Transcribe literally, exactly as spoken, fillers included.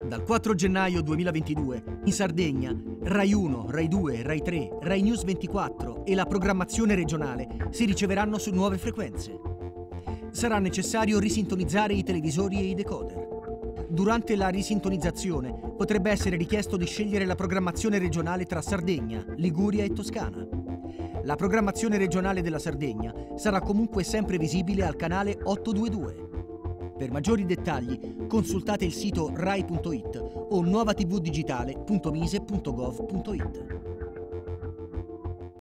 Dal quattro gennaio duemilaventidue, in Sardegna, Rai uno, Rai due, Rai tre, Rai News ventiquattro e la programmazione regionale si riceveranno su nuove frequenze. Sarà necessario risintonizzare i televisori e i decoder. Durante la risintonizzazione potrebbe essere richiesto di scegliere la programmazione regionale tra Sardegna, Liguria e Toscana. La programmazione regionale della Sardegna sarà comunque sempre visibile al canale ottocentoventidue. Per maggiori dettagli consultate il sito rai punto it o nuovatvdigitale punto mise punto gov punto it.